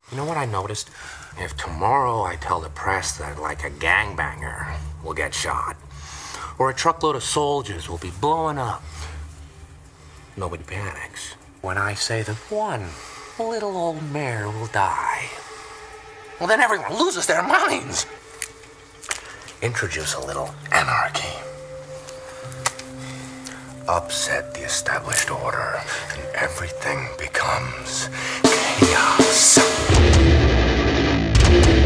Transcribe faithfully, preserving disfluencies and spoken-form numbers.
You know what I noticed? If tomorrow I tell the press that, like, a gangbanger will get shot, or a truckload of soldiers will be blowing up, nobody panics. When I say that one little old mare will die, well, then everyone loses their minds. Introduce a little anarchy. Upset the established order, and everything becomes chaos.